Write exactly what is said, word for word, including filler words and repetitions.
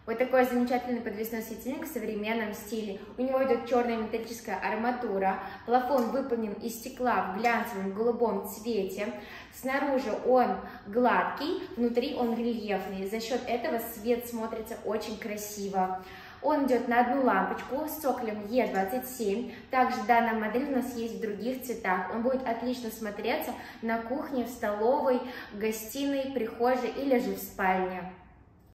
Вот такой замечательный подвесной светильник в современном стиле. У него идет черная металлическая арматура, плафон выполнен из стекла в глянцевом голубом цвете. Снаружи он гладкий, внутри он рельефный. За счет этого свет смотрится очень красиво. Он идет на одну лампочку с цоколем Е двадцать семь. Также данная модель у нас есть в других цветах. Он будет отлично смотреться на кухне, в столовой, в гостиной, прихожей или же в спальне.